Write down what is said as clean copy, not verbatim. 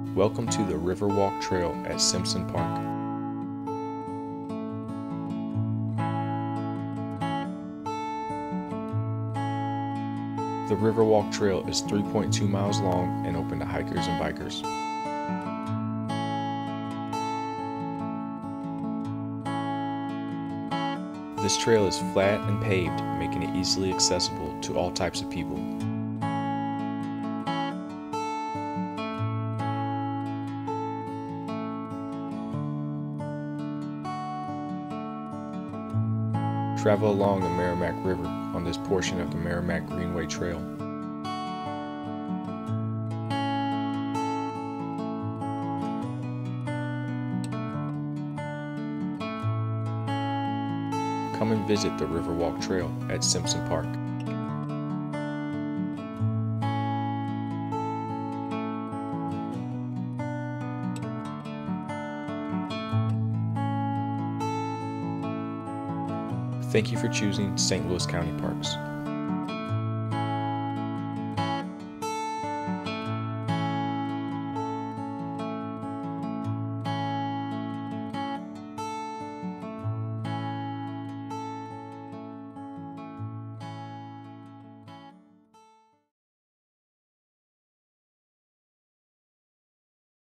Welcome to the Riverwalk Trail at Simpson Park. The Riverwalk Trail is 3.2 miles long and open to hikers and bikers. This trail is flat and paved, making it easily accessible to all types of people. Travel along the Merrimack River on this portion of the Merrimack Greenway Trail. Come and visit the Riverwalk Trail at Simpson Park. Thank you for choosing St. Louis County Parks.